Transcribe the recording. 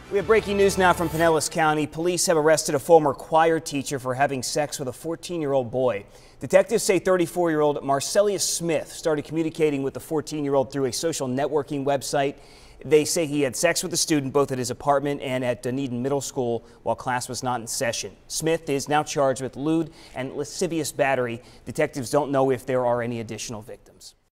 We have breaking news now from Pinellas County. Police have arrested a former choir teacher for having sex with a 14-year-old boy. Detectives say 34-year-old Marcellus Smith started communicating with the 14-year-old through a social networking website. They say he had sex with the student both at his apartment and at Dunedin Middle School while class was not in session. Smith is now charged with lewd and lascivious battery. Detectives don't know if there are any additional victims.